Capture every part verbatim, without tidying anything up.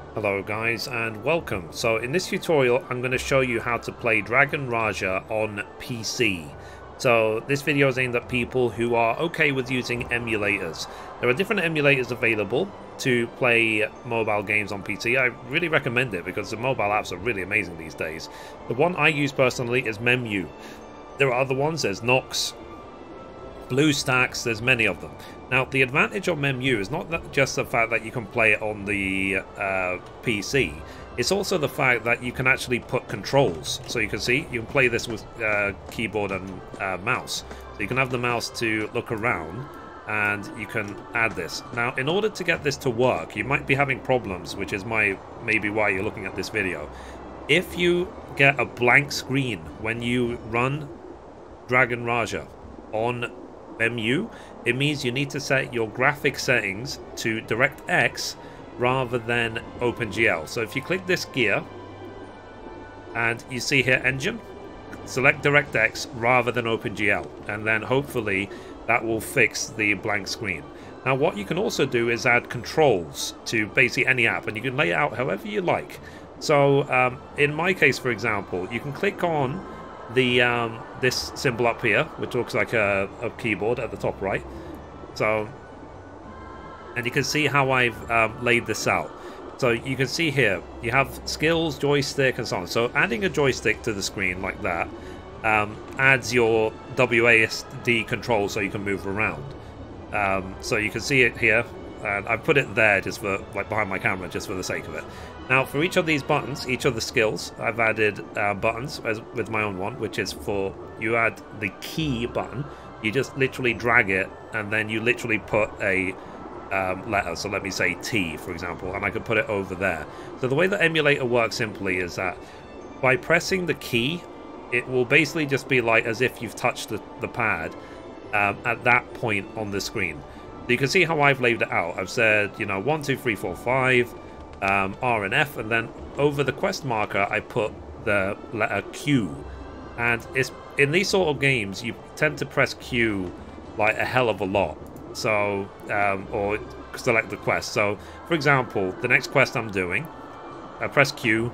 Hello guys and welcome. So in this tutorial I'm going to show you how to play Dragon Raja on P C. So this video is aimed at people who are okay with using emulators. There are different emulators available to play mobile games on P C. I really recommend it because the mobile apps are really amazing these days. The one I use personally is Memu. There are other ones, there's Nox, Bluestacks, there's many of them. Now, the advantage of Memu is not that just the fact that you can play it on the uh, P C, it's also the fact that you can actually put controls. So you can see, you can play this with uh, keyboard and uh, mouse. So you can have the mouse to look around, and you can add this. Now, in order to get this to work, you might be having problems, which is my maybe why you're looking at this video. If you get a blank screen when you run Dragon Raja on Memu, it means you need to set your graphic settings to DirectX rather than OpenGL. So if you click this gear and you see here engine, select DirectX rather than OpenGL, and then hopefully that will fix the blank screen. Now what you can also do is add controls to basically any app, and you can lay it out however you like. So um, in my case, for example, you can click on the um, this symbol up here, which looks like a, a keyboard at the top right. So, and you can see how I've um, laid this out. So you can see here, you have skills, joystick, and so on. So adding a joystick to the screen like that um, adds your W A S D control so you can move around. Um, so you can see it here, and I've put it there just for, like behind my camera, just for the sake of it. Now, for each of these buttons, each of the skills, I've added uh, buttons as, with my own one, which is for, you add the key button. You just literally drag it, and then you literally put a um, letter. So let me say T, for example, and I can put it over there. So the way the emulator works simply is that by pressing the key, it will basically just be like as if you've touched the, the pad um, at that point on the screen. So you can see how I've laid it out. I've said, you know, one, two, three, four, five, um, R and F, and then over the quest marker I put the letter Q. And it's in these sort of games you tend to press Q like a hell of a lot. So um, or select the quest. So for example, the next quest I'm doing, I press Q,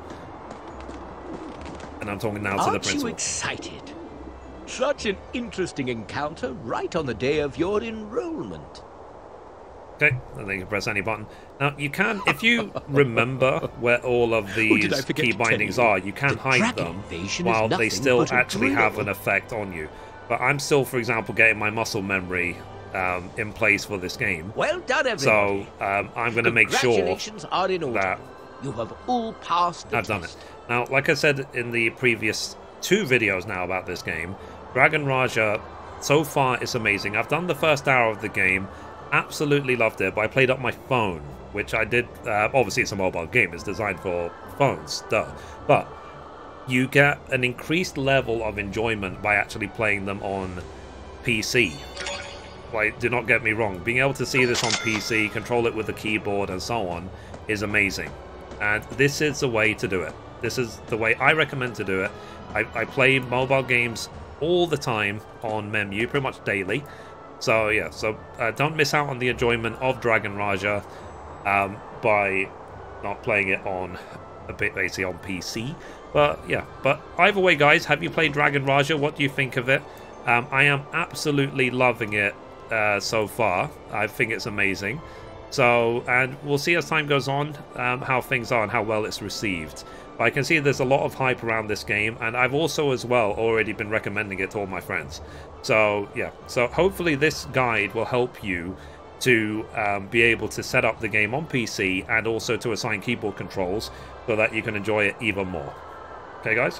and I'm talking now to the principal. Aren't you excited? Such an interesting encounter right on the day of your enrollment. Okay, and then you can press any button. Now, you can, if you remember where all of these oh, key bindings are, you can the hide them while they still actually have an effect on you. But I'm still, for example, getting my muscle memory um, in place for this game. Well done, everybody. So um, I'm going to make sure are in order. that you have all passed the I've done test. it. Now, like I said in the previous two videos now about this game, Dragon Raja, so far, it's amazing. I've done the first hour of the game. Absolutely loved it, but I played up my phone, which I did. Uh, obviously, it's a mobile game; it's designed for phones, duh. But you get an increased level of enjoyment by actually playing them on P C. Like, do not get me wrong; being able to see this on P C, control it with the keyboard, and so on, is amazing. And this is the way to do it. This is the way I recommend to do it. I, I play mobile games all the time on Memu, pretty much daily. So yeah, so uh, don't miss out on the enjoyment of Dragon Raja um, by not playing it on a bit basically on P C. But yeah, but either way, guys, have you played Dragon Raja? What do you think of it? Um, I am absolutely loving it uh, so far. I think it's amazing. So, and we'll see as time goes on um, how things are and how well it's received. But I can see there's a lot of hype around this game, and I've also as well already been recommending it to all my friends. So yeah, so hopefully this guide will help you to um, be able to set up the game on P C and also to assign keyboard controls so that you can enjoy it even more. Okay guys?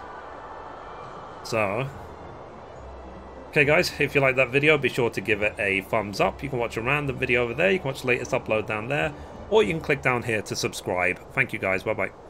So, okay guys, if you like that video, be sure to give it a thumbs up. You can watch a random video over there, you can watch the latest upload down there, or you can click down here to subscribe. Thank you guys, bye bye.